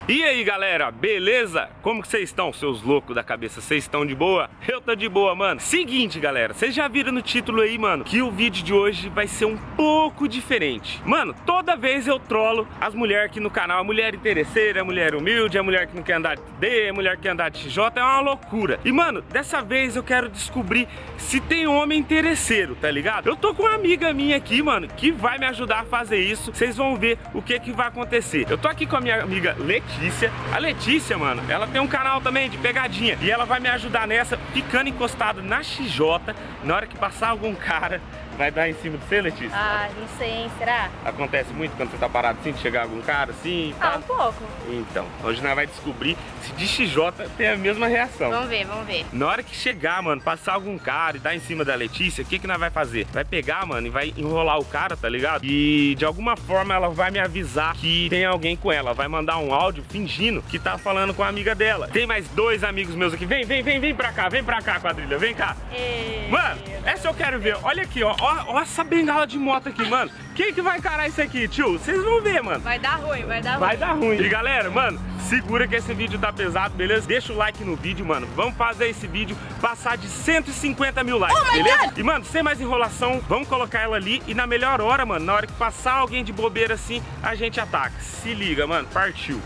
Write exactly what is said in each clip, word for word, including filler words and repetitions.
E aí galera, beleza? Como que vocês estão, seus loucos da cabeça? Vocês estão de boa? Eu tô de boa, mano. Seguinte galera, vocês já viram no título aí, mano, que o vídeo de hoje vai ser um pouco diferente. Mano, toda vez eu trolo as mulheres aqui no canal. A mulher interesseira, a mulher humilde, a mulher que não quer andar de D, a mulher que quer andar de X J, é uma loucura. E mano, dessa vez eu quero descobrir se tem homem interesseiro, tá ligado? Eu tô com uma amiga minha aqui, mano, que vai me ajudar a fazer isso. Vocês vão ver o que que vai acontecer. Eu tô aqui com a minha amiga Letícia. A Letícia, mano, ela tem um canal também de pegadinha e ela vai me ajudar nessa, ficando encostado na X J. Na hora que passar algum cara, vai dar em cima de você, Letícia? Ah, não sei, hein? Será? Acontece muito quando você tá parado assim, de chegar algum cara assim? Ah, tá? um pouco. Então, hoje nós vai descobrir se de X J tem a mesma reação. Vamos ver, vamos ver. Na hora que chegar, mano, passar algum cara e dar em cima da Letícia, o que que nós vai fazer? Vai pegar, mano, e vai enrolar o cara, tá ligado? E de alguma forma ela vai me avisar que tem alguém com ela. Vai mandar um áudio fingindo que tá falando com a amiga dela. Tem mais dois amigos meus aqui. Vem, vem, vem, vem pra cá, vem pra cá, quadrilha, vem cá. E... Mano, essa eu quero ver. Olha aqui, ó. Ó, ó essa bengala de moto aqui, mano. Quem que vai encarar isso aqui, tio? Vocês vão ver, mano. Vai dar ruim, vai dar ruim. Vai dar ruim. E galera, mano, segura que esse vídeo tá pesado, beleza? Deixa o like no vídeo, mano. Vamos fazer esse vídeo passar de cento e cinquenta mil likes, oh beleza? E, mano, sem mais enrolação, vamos colocar ela ali e na melhor hora, mano, na hora que passar alguém de bobeira assim, a gente ataca. Se liga, mano. Partiu.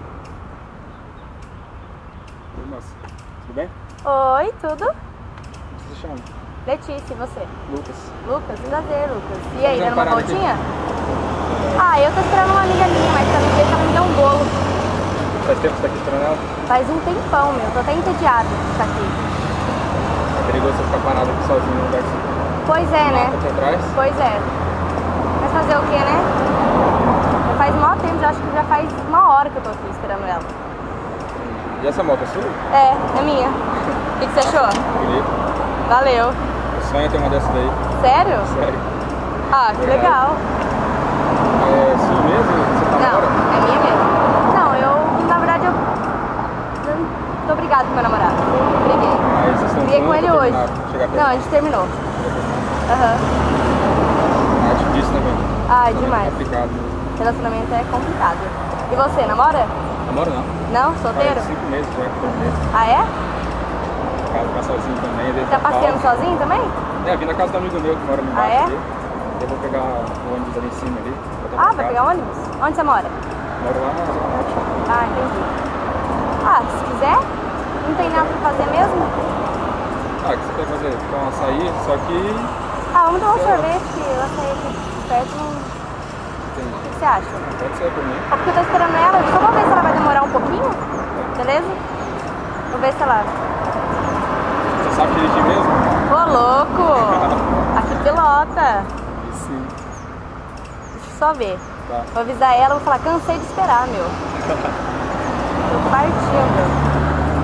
Oi, moça. Tudo bem? Oi, tudo? Como você se chama? Letícia, e você? Lucas. Lucas, prazer, Lucas. E aí, Fazendo dando uma parada voltinha? Ah, eu tô esperando uma amiga minha, mas pra mim ver que ela me deu um bolo. Faz tempo que você tá aqui esperando ela? Faz um tempão, meu. Tô até entediado de ficar aqui. É perigoso você ficar parado aqui sozinho no lugar que você Pois é, né? mata aqui atrás. Pois é. Mas fazer o quê, né? Já faz maior tempo, já acho que já faz uma hora que eu tô aqui esperando ela. E essa moto é sua? É, é minha. O que, que você achou? Bonito. Valeu. O sonho é ter uma dessa daí. Sério? Sério. Ah, que Verdade. legal. É sua mesmo? Você tá Não, fora? é minha mesmo. Não, eu, na verdade, eu não tô obrigada com meu namorado. Briguei. Mas vocês estão Briguei com juntos ele ou hoje. terminaram? Chegar perto? Não, a gente terminou. Aham. É difícil, né, velho? Ai, Relacionamento demais. complicado mesmo. Relacionamento é complicado. E você, namora? Namoro não. Não? Solteiro? Faz cinco meses já. Ah, é? Casa ficar sozinho também. às vezes Tá dá passeando falta. sozinho também? É, vim na casa do amigo meu que mora ali embaixo. Ah, é? Ali. Eu vou pegar o ônibus ali em cima ali. voltar Ah, pra vai casa. pegar ônibus? Onde você mora? Moro lá na Zona Norte. Ah, entendi. Ah, se quiser, não tem nada pra fazer mesmo? Ah, o que você quer fazer? Tomar um açaí, só que... Ah, vamos tomar um Sei lá. sorvete, que eu açaí aqui perto não... Entendi. O que você acha? Pode ser por mim. Só porque eu tô esperando ela, só vou ver se ela vai demorar um pouquinho, beleza? Vou ver se ela... Você sabe dirigir mesmo? Ô, louco! Aqui pilota. Sim. Deixa eu só ver. Tá. Vou avisar ela, vou falar, cansei de esperar, meu. Tô partindo.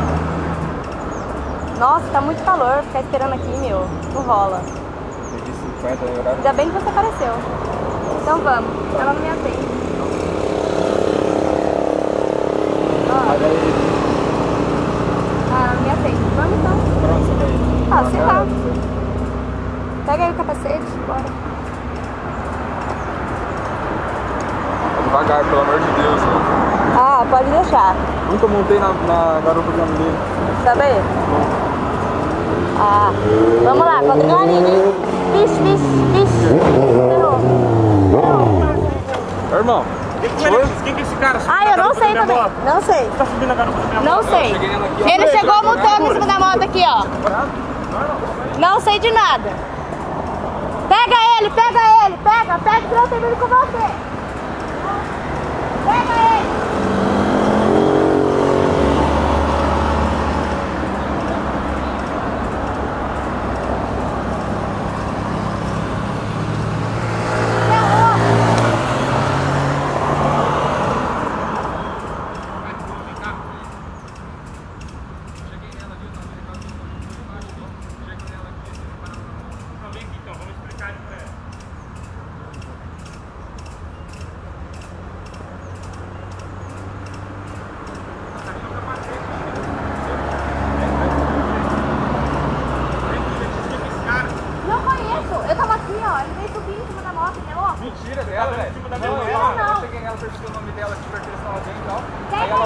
Nossa, tá muito calor, ficar esperando aqui, meu. Não rola. Peguei cinquenta no horário. Ainda bem que você apareceu. Então vamos. Ela não me atende. Ó, Mas aí, ah, ela não me atende. Vamos então. pra onde você vai ir? Ah, sei lá. Você- Pega aí o capacete, bora. Devagar, pelo amor de Deus, mano. Ah, pode deixar. Nunca montei na, na garupa de uma menina. Sabe? Ah, vamos lá, com a adrenalina, hein? Vixe, vixe, vixe. Ferrou. Ô, irmão, Quem que foi? Quem que é esse cara? Ah, eu não sei Minha também. moto. Não sei. Tá subindo a garupa da minha Não moto. sei. cheguei nela aqui, ó. Ele Falei, chegou joga montando em na cima da moto aqui, ó. Não sei de nada. Pega ele, pega ele, pega, pega que eu termino com você. Pega ele.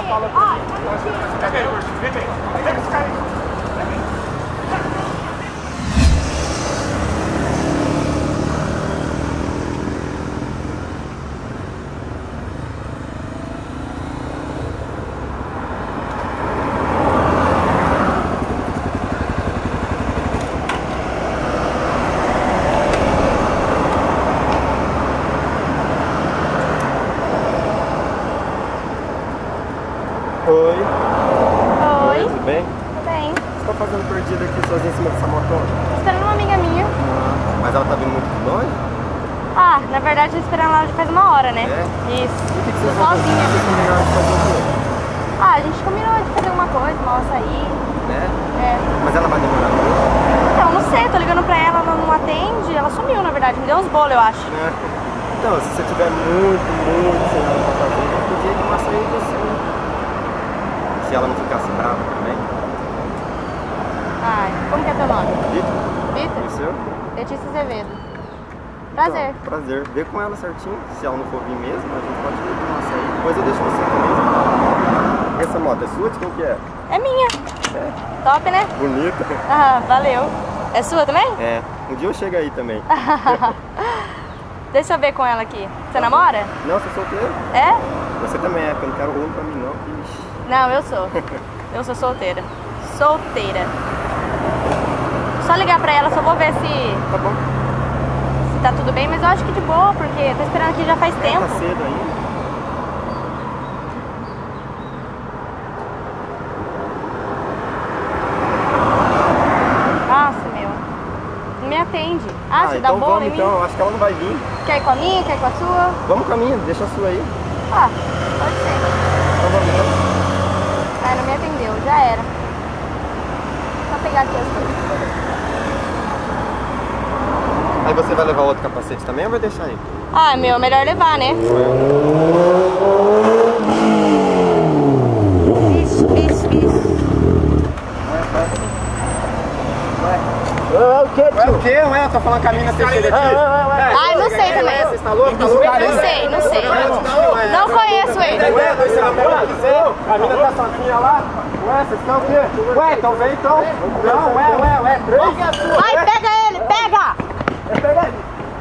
ele. Ó, Pega aí, Gordinho. Vem, vem. Pega esse cara aí. Oi. Oi. Tudo bem? Tudo bem. Você tá fazendo perdida aqui sozinha em cima dessa motona? Esperando uma amiga minha. Mas ela tá vindo muito de longe? Ah, na verdade, eu esperando ela já faz uma hora, né? É? Isso. E o que, que Tô vocês vão fazer? sozinha. Vocês combinaram de fazer o quê? Ah, a gente combinou de fazer alguma coisa, uma açaí. Né? É. Mas ela vai demorar muito? Então, não sei, tô ligando pra ela, ela não atende. Ela sumiu, na verdade, me deu uns bolos, eu acho. Né? Então, se você tiver muito, muito sem nada pra fazer, eu podia ir tomar açaí com você. Se ela não ficasse brava também. Ai, como que é teu nome? Vitor? Vitor? E o seu? Letícia Azevedo. Prazer. Então, prazer. Vê com ela certinho. Se ela não for vir mesmo, a gente pode ir tomar açaí. Depois eu deixo você também. Essa moto é sua? De quem que é? É minha. É. Top, né? Bonita. Ah, valeu. É sua também? É. Um dia eu chego aí também. Deixa eu ver com ela aqui. Você namora? Não, sou solteiro. É? Você também é, porque eu não quero ruim pra mim não. Ixi. Não, eu sou. Eu sou solteira. Solteira. Só ligar pra ela, só vou ver se, Tá bom. se tá tudo bem, mas eu acho que de boa, porque tô esperando aqui já faz tempo. Tá cedo ainda. Nossa, meu. Não me atende. Ah, você dá então bola vamos em mim? então. Eu acho que ela não vai vir. Quer ir com a minha? Quer ir com a sua? Vamos com a minha, deixa a sua aí. Ah, pode ser. Então vamos então. Ah, não me atendeu, já era. Só pegar aqui as coisas. Aí você vai levar outro capacete também ou vai deixar aí? Ah, meu, melhor levar, né? Vixe, vixe, vixe. Ué, o que, tio? Ué, o que? Ué, eu tô falando com a mina terceira aqui. Ai, não sei também. Você tá louco? Tá louco? Não sei, não sei. Não conheço ele. Ué, dois namorados? A mina tá sozinha lá? Ué, vocês estão o quê? Ué, então vem então. Não, ué, ué, ué, três. Vai, pega ele, pega! É, pega aí.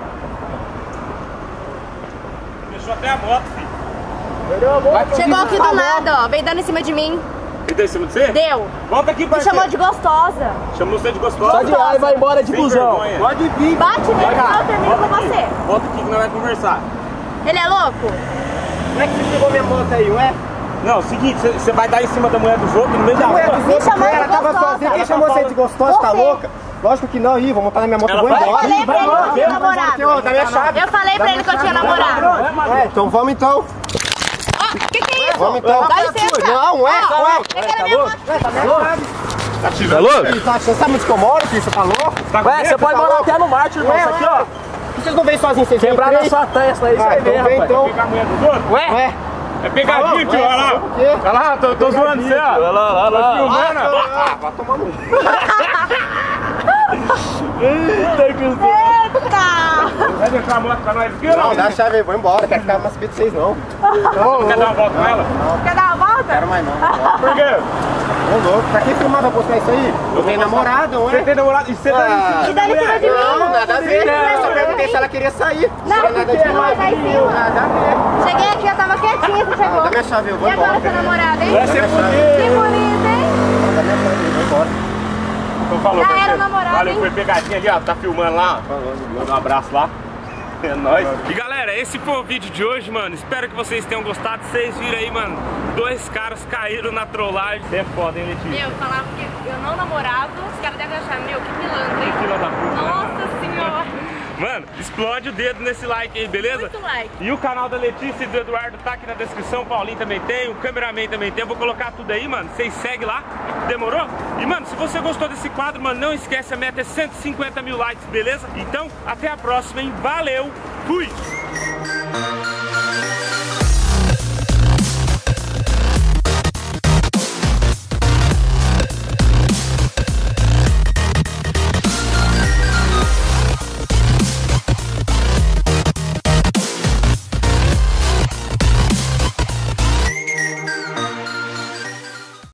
Deixou até a moto, filho. Perdeu a moto. Chegou aqui do nada, ó. Veio dando em cima de mim. E deu em cima de você? Deu. Volta aqui, Me parceiro. chamou de gostosa. Chamou você de gostosa? Só de ar e vai embora de Sem busão. vergonha. Pode vir. Bate nele, senão eu termino com você. Volta aqui que nós vamos conversar. Ele é louco? Como é que você pegou minha moto aí, ué? Não, é o seguinte, você- você vai dar em cima da mulher dos outros no meio da Ué, rua. dos Me outros, chamou de ela tava gostosa. sozinha. Quem Ela chamou tá você de gostosa? Tá Você. louca? Lógico que não, Ih, vou montar na minha moto e Ela vou vai- embora. Eu falei Ih, pra ele que eu embora. tinha Aqui, namorado. ó, dá minha chave. Eu falei pra ele que eu tinha namorado. Ué, então vamos então. Ó, que que é isso? Vamos então. Dá licença. Não, ué, Ó, ué. pega na minha moto. Tá Tá tirando? louco? Tá, você sabe onde que eu moro, filho? Você tá louco? Tá com Ué, medo? você pode Tá morar louco? até no Marte, irmão. Isso aqui, ó. Por que vocês não vêm sozinhos? Vocês vêm Quebrar na três? sua testa aí, você Ah, vai então ver, vem rapaz. então. Pegar a mulher dos outros? Ué? Ué? É pegadinha, tio, olha lá. O quê? Olha lá, tô, tô zoando você, ó. Olha lá, olha Tô lá. filmando. Ah, vai tomar no... Eita, que Eita! Vai deixar a moto pra nós aqui, Não, dá a chave aí, vou embora. Quero ficar mais perto de vocês, não. Não quer dar uma volta com ela? Quer dar uma volta? Quero mais não. Ô, Por quê? louco. Pra quem filmar vai postar isso aí? Eu tenho namorada, Você ué? tem namorado? E você tá Ah. E dá em cima de mim? Não, nada a ver. Eu só perguntei se ela queria sair. Não, Não, nada porque de não vai sair sim. Nada a ver. Cheguei aqui, eu tava quietinha, você chegou. Dá minha chave, eu vou E agora, embora. seu namorado, hein? Vai ser Dá minha bonito. chave. Que bonito, hein? Dá minha chave, eu vou embora. Então falou, Já era parceiro. namorado, Valeu, hein? foi pegadinha ali, ó. Tá filmando lá. Falou, Manda um abraço lá. É nóis. E galera, esse foi o vídeo de hoje, mano. Espero que vocês tenham gostado. Vocês viram aí, mano. Dois caras caíram na trollagem. Você é foda, hein, Letícia? Eu falava que eu não namorava, os caras devem achar, meu, que pilantra, hein? Fila da puta. Nossa senhora! Mano, explode o dedo nesse like aí, beleza? Muito like. E o canal da Letícia e do Eduardo tá aqui na descrição, o Paulinho também tem, o cameraman também tem, eu vou colocar tudo aí, mano, vocês seguem lá, demorou? E mano, se você gostou desse quadro, mano, não esquece, a meta é cento e cinquenta mil likes, beleza? Então, até a próxima, hein? Valeu, fui!